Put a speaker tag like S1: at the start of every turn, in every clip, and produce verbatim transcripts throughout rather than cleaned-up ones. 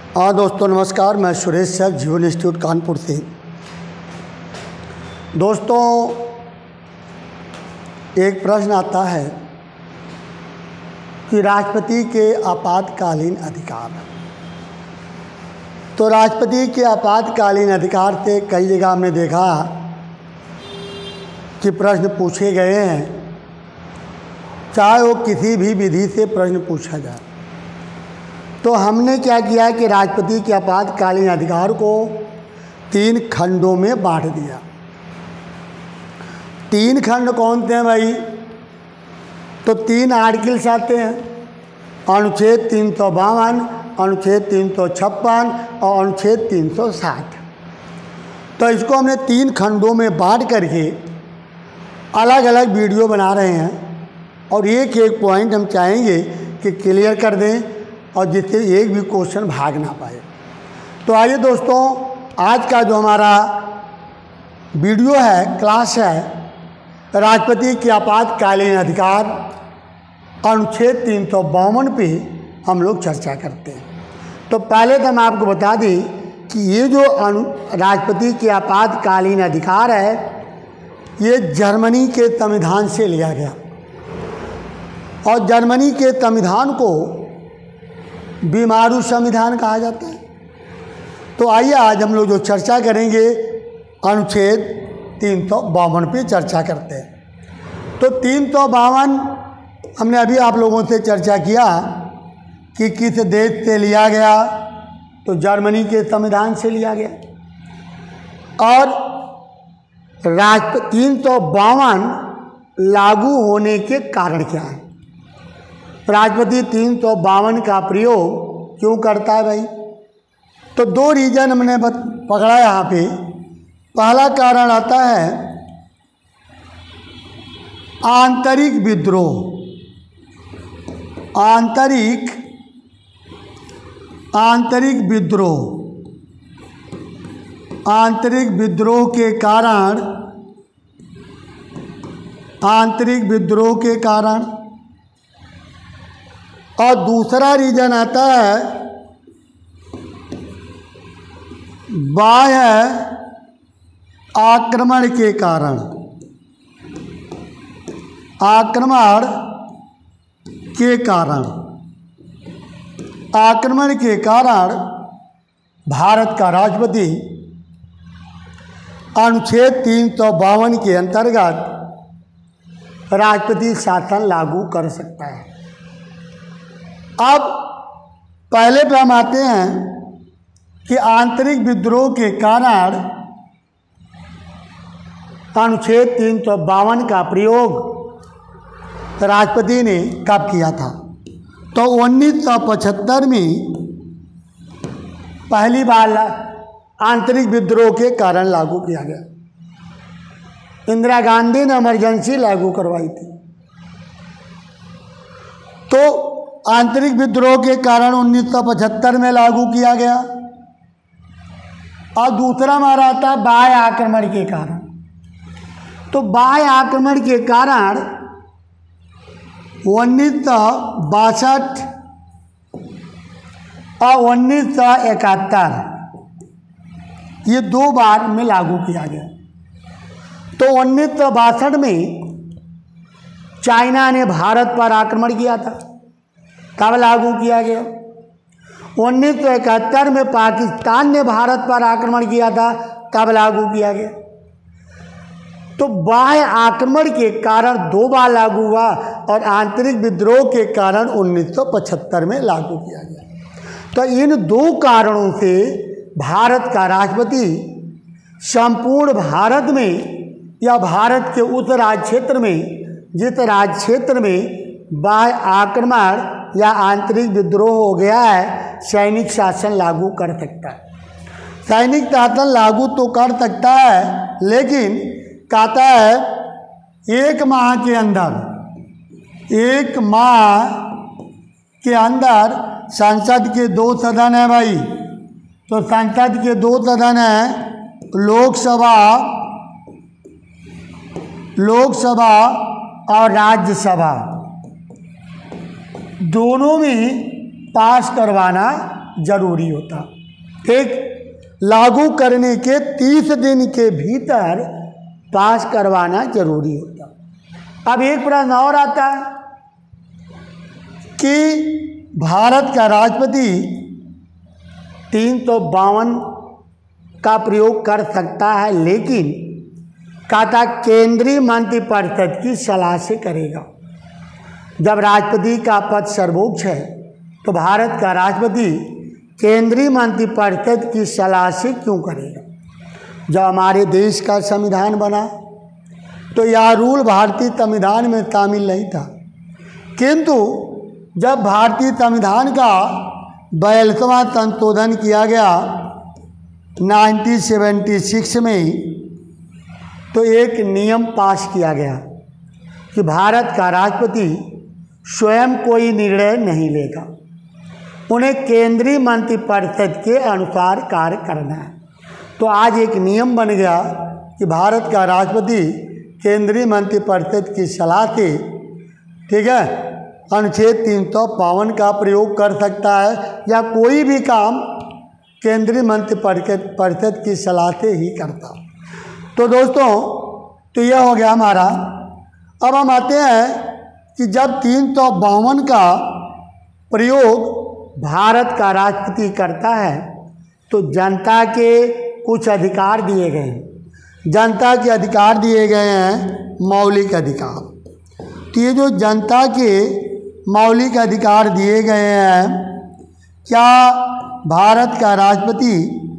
S1: हाँ दोस्तों नमस्कार, मैं सुरेश सर जीवन इंस्टीट्यूट कानपुर से। दोस्तों एक प्रश्न आता है कि राष्ट्रपति के आपातकालीन अधिकार। तो राष्ट्रपति के आपातकालीन अधिकार से कई जगह हमने देखा कि प्रश्न पूछे गए हैं, चाहे वो किसी भी विधि से प्रश्न पूछा जाए। तो हमने क्या किया कि राष्ट्रपति के आपातकालीन अधिकार को तीन खंडों में बांट दिया। तीन खंड कौन थे भाई? तो तीन आर्टिकल्स आते हैं, अनुच्छेद तीन सौ बावन, अनुच्छेद तीन सौ छप्पन और अनुच्छेद तीन सौ साठ। तो इसको हमने तीन खंडों में बांट करके अलग अलग वीडियो बना रहे हैं और एक एक पॉइंट हम चाहेंगे कि क्लियर कर दें और जिससे एक भी क्वेश्चन भाग ना पाए। तो आइए दोस्तों, आज का जो हमारा वीडियो है, क्लास है, राष्ट्रपति के आपातकालीन अधिकार अनुच्छेद तीन सौ बावन पे हम लोग चर्चा करते हैं। तो पहले तो हम आपको बता दें कि ये जो अनु राष्ट्रपति के आपातकालीन अधिकार है, ये जर्मनी के संविधान से लिया गया और जर्मनी के संविधान को बीमारू संविधान कहा जाता है। तो आइए आज हम लोग जो चर्चा करेंगे अनुच्छेद तीन सौ बावन पे चर्चा करते हैं। तो तीन सौ बावन हमने अभी आप लोगों से चर्चा किया कि किस देश से लिया गया, तो जर्मनी के संविधान से लिया गया। और राष्ट्र तीन सौ बावन लागू होने के कारण क्या है? राष्ट्रपति तीन सौ बावन का प्रयोग क्यों करता है भाई? तो दो रीजन हमने पकड़ा यहाँ पे। पहला कारण आता है आंतरिक विद्रोह। आंतरिक आंतरिक विद्रोह आंतरिक विद्रोह के कारण आंतरिक विद्रोह के कारण और दूसरा रीजन आता है बाह्य आक्रमण के कारण। आक्रमण के कारण आक्रमण के कारण भारत का राष्ट्रपति अनुच्छेद तीन सौ बावन के अंतर्गत राष्ट्रपति शासन लागू कर सकता है। अब पहले पे हम आते हैं कि आंतरिक विद्रोह के कारण अनुच्छेद तीन सौ बावन का प्रयोग राष्ट्रपति ने कब किया था? तो उन्नीस सौ पचहत्तर में पहली बार आंतरिक विद्रोह के कारण लागू किया गया। इंदिरा गांधी ने इमरजेंसी लागू करवाई थी। तो आंतरिक विद्रोह के कारण उन्नीस सौ पचहत्तर में लागू किया गया। और दूसरा हमारा आता है बाह्य आक्रमण के कारण। तो बाह्य आक्रमण के कारण उन्नीस सौ बासठ और उन्नीस सौ इकहत्तर ये दो बार में लागू किया गया। तो उन्नीस सौ बासठ में चाइना ने भारत पर आक्रमण किया था, तब लागू किया गया। उन्नीस सौ इकहत्तर में पाकिस्तान ने भारत पर आक्रमण किया था, तब लागू किया गया। तो बाह्य आक्रमण के कारण दो बार लागू हुआ और आंतरिक विद्रोह के कारण उन्नीस सौ पचहत्तर में लागू किया गया। तो इन दो कारणों से भारत का राष्ट्रपति संपूर्ण भारत में या भारत के उस राज्य क्षेत्र में जिस राज्य क्षेत्र में बाह्य आक्रमण या आंतरिक विद्रोह हो गया है, सैनिक शासन लागू कर सकता है। सैनिक शासन लागू तो कर सकता है, लेकिन कहता है एक माह के अंदर एक माह के अंदर संसद के दो सदन है भाई। तो संसद के दो सदन हैं, लोकसभा लोकसभा और राज्यसभा, दोनों में पास करवाना जरूरी होता। ठीक, लागू करने के तीस दिन के भीतर पास करवाना जरूरी होता। अब एक प्रश्न और आता है कि भारत का राष्ट्रपति तीन सौ बावन का प्रयोग कर सकता है, लेकिन कहता केंद्रीय मंत्रिपरिषद की सलाह से करेगा। जब राष्ट्रपति का पद सर्वोच्च है तो भारत का राष्ट्रपति केंद्रीय मंत्रिपरिषद की सलाह से क्यों करेगा? जब हमारे देश का संविधान बना तो यह रूल भारतीय संविधान में शामिल नहीं था, किंतु जब भारतीय संविधान का बयालीसवां संशोधन किया गया उन्नीस सौ छिहत्तर में, तो एक नियम पास किया गया कि भारत का राष्ट्रपति स्वयं कोई निर्णय नहीं लेगा, उन्हें केंद्रीय मंत्रिपरिषद के अनुसार कार्य करना है। तो आज एक नियम बन गया कि भारत का राष्ट्रपति केंद्रीय मंत्रिपरिषद की सलाह से, ठीक है, अनुच्छेद तीन सौ बावन का प्रयोग कर सकता है या कोई भी काम केंद्रीय मंत्रिपरिषद परिषद की सलाह से ही करता। तो दोस्तों, तो यह हो गया हमारा। अब हम आते हैं कि जब तीन सौ बावन का प्रयोग भारत का राष्ट्रपति करता है तो जनता के कुछ अधिकार दिए गए हैं। जनता के अधिकार दिए गए हैं मौलिक अधिकार। तो ये जो जनता के मौलिक अधिकार दिए गए हैं, क्या भारत का राष्ट्रपति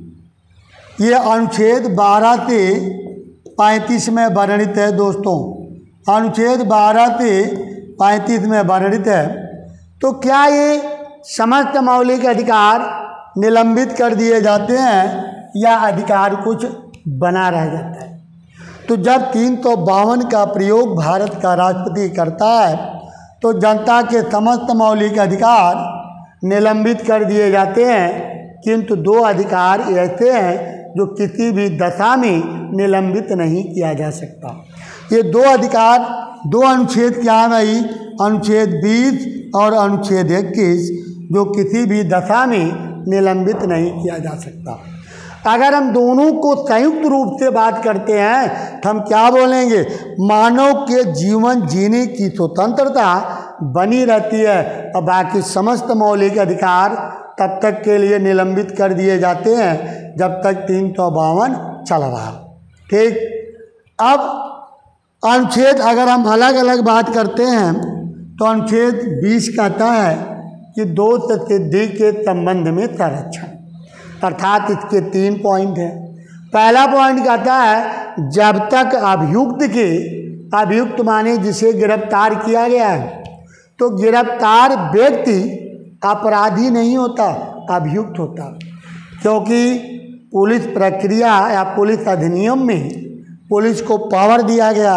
S1: ये अनुच्छेद बारह से पैंतीस में वर्णित है। दोस्तों, अनुच्छेद बारह से पैंतीस में वर्णित है। तो क्या ये समस्त मौलिक अधिकार निलंबित कर दिए जाते हैं या अधिकार कुछ बना रह जाता है? तो जब तीन सौ बावन का प्रयोग भारत का राष्ट्रपति करता है तो जनता के समस्त मौलिक अधिकार निलंबित कर दिए जाते हैं, किंतु दो अधिकार ऐसे हैं जो किसी भी दशा में निलंबित नहीं किया जा सकता। ये दो अधिकार, दो अनुच्छेद क्या है भाई? अनुच्छेद बीस और अनुच्छेद इक्कीस, जो किसी भी दशा में निलंबित नहीं किया जा सकता। अगर हम दोनों को संयुक्त रूप से बात करते हैं तो हम क्या बोलेंगे? मानव के जीवन जीने की स्वतंत्रता बनी रहती है और बाकी समस्त मौलिक अधिकार तब तक के लिए निलंबित कर दिए जाते हैं जब तक तीन सौ बावन चल रहा। ठीक, अब अनुच्छेद अगर हम अलग अलग बात करते हैं तो अनुच्छेद बीस कहता है कि दोष सिद्धि के संबंध में संरक्षण, अर्थात इसके तीन पॉइंट हैं। पहला पॉइंट कहता है जब तक अभियुक्त के, अभियुक्त माने जिसे गिरफ्तार किया गया है, तो गिरफ्तार व्यक्ति अपराधी नहीं होता, अभियुक्त होता, क्योंकि पुलिस प्रक्रिया या पुलिस अधिनियम में पुलिस को पावर दिया गया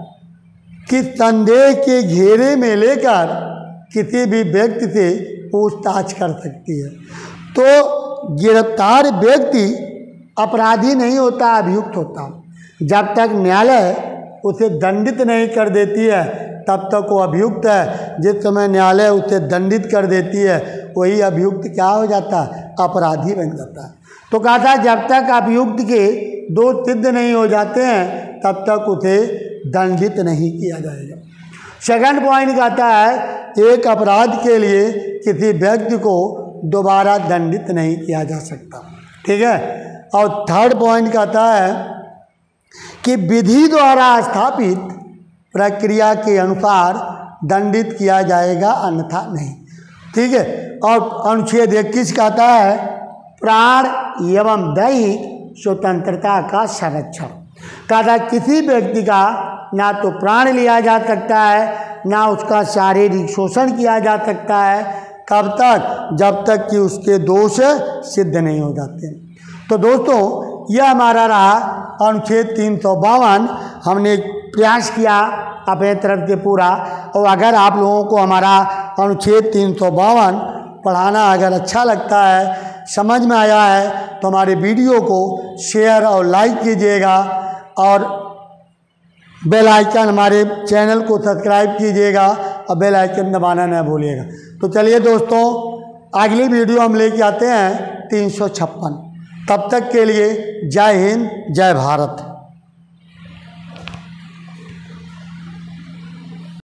S1: कि संदेह के घेरे में लेकर किसी भी व्यक्ति से पूछताछ कर सकती है। तो गिरफ्तार व्यक्ति अपराधी नहीं होता, अभियुक्त होता। जब तक न्यायालय उसे दंडित नहीं कर देती है तब तक वो अभियुक्त है। जिस समय न्यायालय उसे दंडित कर देती है वही अभियुक्त क्या हो जाता है? अपराधी बन जाता है। तो कहा था जब तक अभियुक्त के दो सिद्ध नहीं हो जाते हैं तब तक उसे दंडित नहीं किया जाएगा। सेकंड पॉइंट कहता है एक अपराध के लिए किसी व्यक्ति को दोबारा दंडित नहीं किया जा सकता। ठीक है। और थर्ड पॉइंट कहता है कि विधि द्वारा स्थापित प्रक्रिया के अनुसार दंडित किया जाएगा, अन्यथा नहीं। ठीक है। और अनुच्छेद इक्कीस कहता है प्राण एवं दैहिक स्वतंत्रता का संरक्षण। कहा किसी व्यक्ति का ना तो प्राण लिया जा सकता है ना उसका शारीरिक शोषण किया जा सकता है। कब तक? जब तक कि उसके दोष सिद्ध नहीं हो जाते। तो दोस्तों यह हमारा रहा अनुच्छेद तीन सौ बावन। हमने प्रयास किया अपने तरफ से पूरा। और अगर आप लोगों को हमारा अनुच्छेद तीन सौ बावन पढ़ाना अगर अच्छा लगता है, समझ में आया है, तो हमारे वीडियो को शेयर और लाइक कीजिएगा और बेल आइकन, हमारे चैनल को सब्सक्राइब कीजिएगा और बेल आइकन दबाना न भूलिएगा। तो चलिए दोस्तों, अगली वीडियो हम लेके आते हैं तीन सौ छप्पन। तब तक के लिए जय हिंद, जय भारत।